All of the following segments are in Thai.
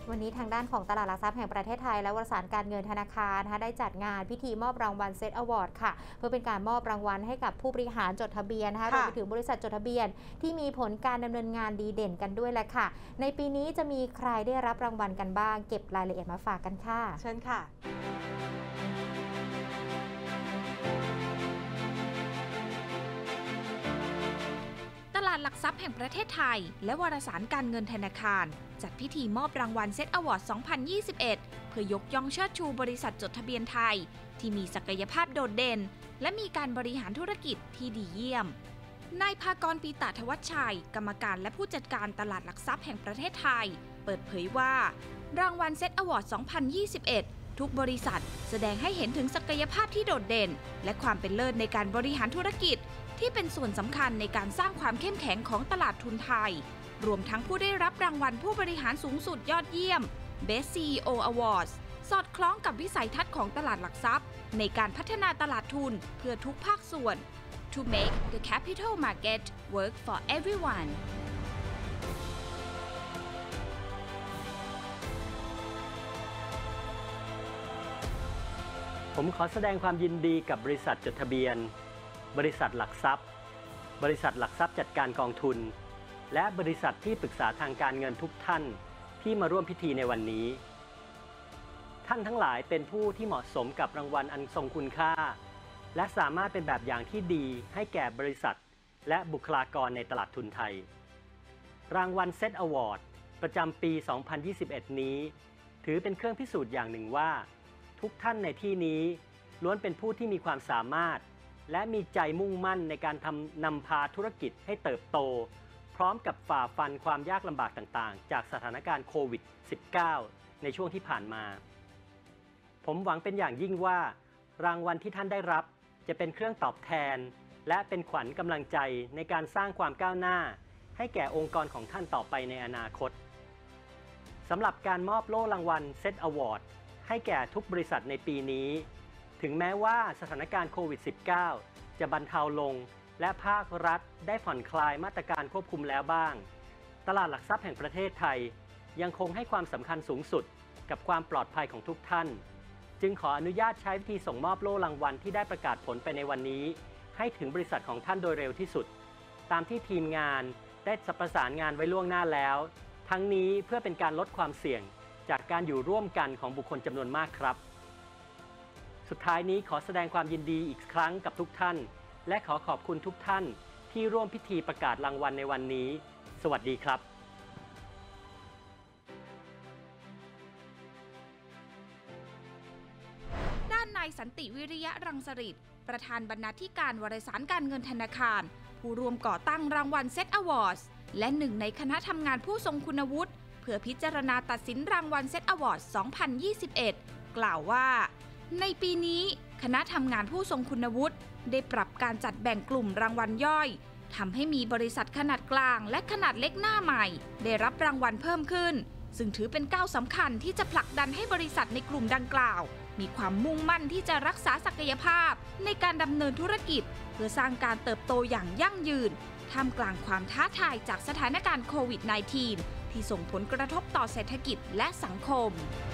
วันนี้ทางด้านของตลาดหลักทรัพย์แห่งประเทศไทยและวารสารการเงินธนาคารนะคะได้จัดงานพิธีมอบรางวัลเซตอวอร์ดค่ะเพื่อเป็นการมอบรางวัลให้กับผู้บริหารจดทะเบียนนะคะรวมไปถึงบริษัทจดทะเบียนที่มีผลการดำเนินงานดีเด่นกันด้วยแหละค่ะในปีนี้จะมีใครได้รับรางวัลกันบ้างเก็บรายละเอียดมาฝากกันค่ะเชิญค่ะตลาดหลักทรัพย์แห่งประเทศไทยและวารสารการเงินธนาคารจัดพิธีมอบรางวัลเซตอวอร์ด 2021 เพื่อยกย่องเชิดชูบริษัทจดทะเบียนไทยที่มีศักยภาพโดดเด่นและมีการบริหารธุรกิจที่ดีเยี่ยมนายภากร ปีตาธวัชชัยกรรมการและผู้จัดการตลาดหลักทรัพย์แห่งประเทศไทยเปิดเผยว่ารางวัลเซตอวอร์ด 2021 ทุกบริษัทแสดงให้เห็นถึงศักยภาพที่โดดเด่นและความเป็นเลิศในการบริหารธุรกิจที่เป็นส่วนสำคัญในการสร้างความเข้มแข็งของตลาดทุนไทยรวมทั้งผู้ได้รับรางวัลผู้บริหารสูงสุดยอดเยี่ยม Best CEO Awards สอดคล้องกับวิสัยทัศน์ของตลาดหลักทรัพย์ในการพัฒนาตลาดทุนเพื่อทุกภาคส่วน To make the capital market work for everyone ผมขอแสดงความยินดีกับบริษัทจดทะเบียนบริษัทหลักทรัพย์บริษัทหลักทรัพย์จัดการกองทุนและบริษัทที่ปรึกษาทางการเงินทุกท่านที่มาร่วมพิธีในวันนี้ท่านทั้งหลายเป็นผู้ที่เหมาะสมกับรางวัลอันทรงคุณค่าและสามารถเป็นแบบอย่างที่ดีให้แก่บริษัทและบุคลากรในตลาดทุนไทยรางวัลเซตอวอร์ดประจำปี 2021 นี้ถือเป็นเครื่องพิสูจน์อย่างหนึ่งว่าทุกท่านในที่นี้ล้วนเป็นผู้ที่มีความสามารถและมีใจมุ่งมั่นในการนำพาธุรกิจให้เติบโตพร้อมกับฝ่าฟันความยากลำบากต่างๆจากสถานการณ์โควิด -19 ในช่วงที่ผ่านมาผมหวังเป็นอย่างยิ่งว่ารางวัลที่ท่านได้รับจะเป็นเครื่องตอบแทนและเป็นขวัญกำลังใจในการสร้างความก้าวหน้าให้แก่องค์กรของท่านต่อไปในอนาคตสำหรับการมอบโล่รางวัลเซตอวอร์ดให้แก่ทุกบริษัทในปีนี้ถึงแม้ว่าสถานการณ์โควิด -19 จะบรรเทาลงและภาครัฐได้ผ่อนคลายมาตรการควบคุมแล้วบ้างตลาดหลักทรัพย์แห่งประเทศไทยยังคงให้ความสำคัญสูงสุดกับความปลอดภัยของทุกท่านจึงขออนุญาตใช้วิธีส่งมอบโล่รางวัลที่ได้ประกาศผลไปในวันนี้ให้ถึงบริษัทของท่านโดยเร็วที่สุดตามที่ทีมงานได้ประสานงานไว้ล่วงหน้าแล้วทั้งนี้เพื่อเป็นการลดความเสี่ยงจากการอยู่ร่วมกันของบุคคลจำนวนมากครับสุดท้ายนี้ขอแสดงความยินดีอีกครั้งกับทุกท่านและขอขอบคุณทุกท่านที่ร่วมพิธีประกาศรางวัลในวันนี้สวัสดีครับด้านนายสันติวิริยะรังสฤษดิ์ประธานบรรณาธิการวารสารการเงินธนาคารผู้ร่วมก่อตั้งรางวัลเซตอวอร์ดและหนึ่งในคณะทำงานผู้ทรงคุณวุฒิเพื่อพิจารณาตัดสินรางวัลเซตอวอร์ด 2021 กล่าวว่าในปีนี้คณะทำงานผู้ทรงคุณวุฒิได้ปรับการจัดแบ่งกลุ่มรางวัลย่อยทำให้มีบริษัทขนาดกลางและขนาดเล็กหน้าใหม่ได้รับรางวัลเพิ่มขึ้นซึ่งถือเป็นก้าวสำคัญที่จะผลักดันให้บริษัทในกลุ่มดังกล่าวมีความมุ่งมั่นที่จะรักษาศักยภาพในการดำเนินธุรกิจเพื่อสร้างการเติบโตอย่างยั่งยืนท่ามกลางความท้าทายจากสถานการณ์โควิด -19 ที่ส่งผลกระทบต่อเศรษฐกิจและสังคม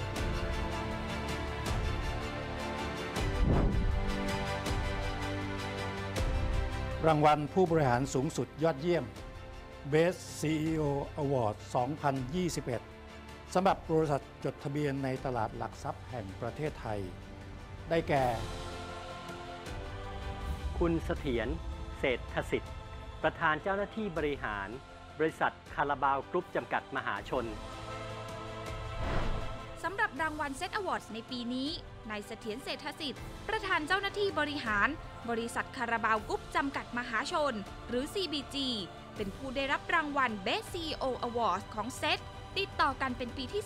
รางวัลผู้บริหารสูงสุดยอดเยี่ยม Best CEO Award 2021 สำหรับบริษัทจดทะเบียนในตลาดหลักทรัพย์แห่งประเทศไทยได้แก่คุณเสถียร เศรษฐสิทธิ์ประธานเจ้าหน้าที่บริหารบริษัทคาราบาวกรุ๊ปจำกัดมหาชนสำหรับรางวัลเซตอวอร์ดในปีนี้นายเสถียร เศรษฐสิทธิ์ประธานเจ้าหน้าที่บริหารบริษัทคาราบาวกรุ๊ปจำกัดมหาชนหรือ CBG เป็นผู้ได้รับรางวัล Best CEO Award ของเซตติดต่อกันเป็นปีที่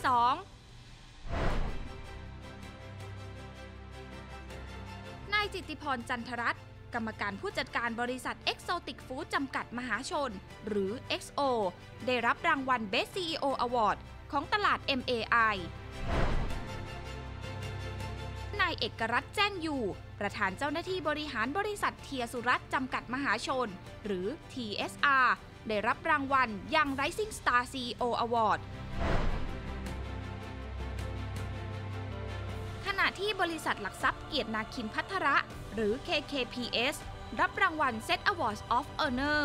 2 นายจิตติพร จันทรัตน์กรรมการผู้จัดการบริษัท Exotic Food จำกัดมหาชนหรือ XO ได้รับรางวัล Best CEO Award ของตลาด MAI นายเอกรัตน์แจ้งอยู่ประธานเจ้าหน้าที่บริหารบริษัทเทียสุรัตน์จำกัดมหาชนหรือ TSR ได้รับรางวัล Young Rising Star CEO Award ที่บริษัทหลักทรัพย์เกียรตินาคินภัทระหรือ KKPS รับรางวัล Set Awards of Honor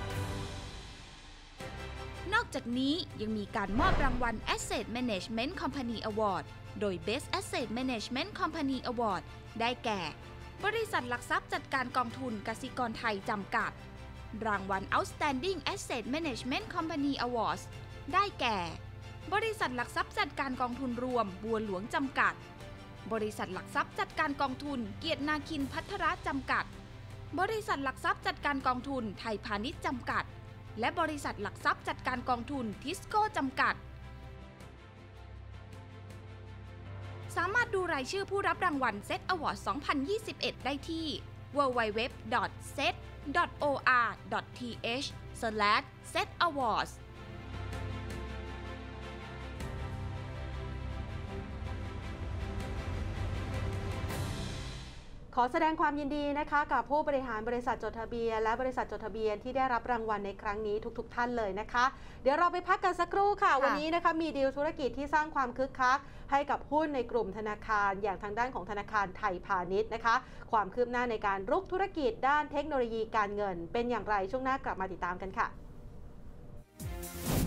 นอกจากนี้ยังมีการมอบรางวัล Asset Management Company Award โดย Best Asset Management Company Award ได้แก่บริษัทหลักทรัพย์จัดการกองทุนกสิกรไทยจำกัดรางวัล Outstanding Asset Management Company Awards ได้แก่บริษัทหลักทรัพย์จัดการกองทุนรวมบัวหลวงจำกัดบริษัทหลักทรัพย์จัดการกองทุนเกียรตินาคินภัทระจำกัดบริษัทหลักทรัพย์จัดการกองทุนไทยพาณิชย์จำกัดและบริษัทหลักทรัพย์จัดการกองทุนทิสโก้จำกัดสามารถดูรายชื่อผู้รับรางวัล Set Award 2021 ได้ที่ www.set.or.th/setawards ขอแสดงความยินดีนะคะกับผู้บริหารบริษัทจดทะเบียนและบริษัทจดทะเบียนที่ได้รับรางวัลในครั้งนี้ทุกท่านเลยนะคะเดี๋ยวเราไปพักกันสักครู่ค่ะวันนี้นะคะมีดีลธุรกิจที่สร้างความคึกคักให้กับหุ้นในกลุ่มธนาคารอย่างทางด้านของธนาคารไทยพาณิชย์นะคะความคืบหน้าในการรุกธุรกิจด้านเทคโนโลยีการเงินเป็นอย่างไรช่วงหน้ากลับมาติดตามกันค่ะ